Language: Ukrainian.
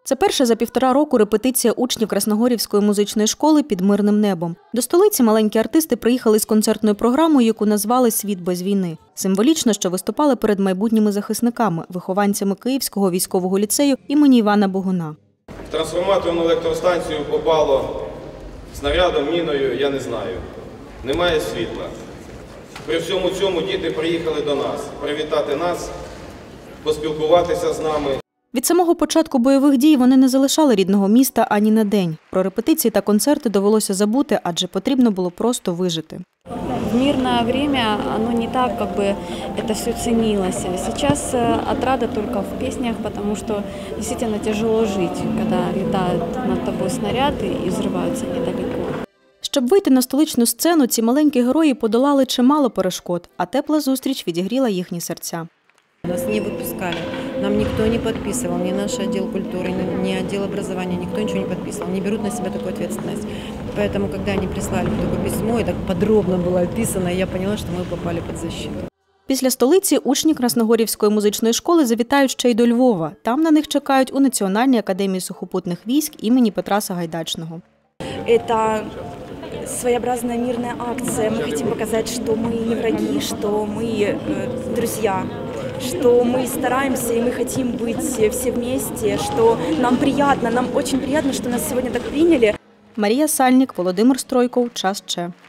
Це перша за 1,5 року репетиція учнів Красногорівської музичної школи «Під мирним небом». До столиці маленькі артисти приїхали з концертною програмою, яку назвали «Світ без війни». Символічно, що виступали перед майбутніми захисниками, вихованцями Київського військового ліцею імені Івана Богуна. В трансформаторну електростанцію попало снарядом, міною, я не знаю. Немає світла. При всьому цьому діти приїхали до нас, привітати нас, поспілкуватися з нами. Від самого початку бойових дій вони не залишали рідного міста ані на день. Про репетиції та концерти довелося забути, адже потрібно було просто вижити. В мирное время оно не так, это все ценилось. Сейчас отрада только в песнях, потому что действительно тяжело жить, когда летают над тобой снаряды и взрываются недалеко. Щоб вийти на столичну сцену, ці маленькі герої подолали чимало перешкод, а тепла зустріч відігріла їхні серця. Нас не выпускали, нам никто не подписывал, ни наш отдел культуры, ни отдел образования, никто ничего не подписывал, не берут на себя такую ответственность. Поэтому, когда они прислали такое письмо, и так подробно было описано, я поняла, что мы попали под защиту. Після столиці учні Красногорівської музичної школи завітають ще й до Львова. Там на них чекають у Національній академії сухопутних військ імені Петра Сагайдачного. Это своеобразная мирная акция. Мы хотим показать, что мы не враги, что мы друзья, что мы стараемся и мы хотим быть все вместе, что нам приятно, нам очень приятно, что нас сегодня так приняли. Марія Сальнік, Володимир Стройков. Час Че.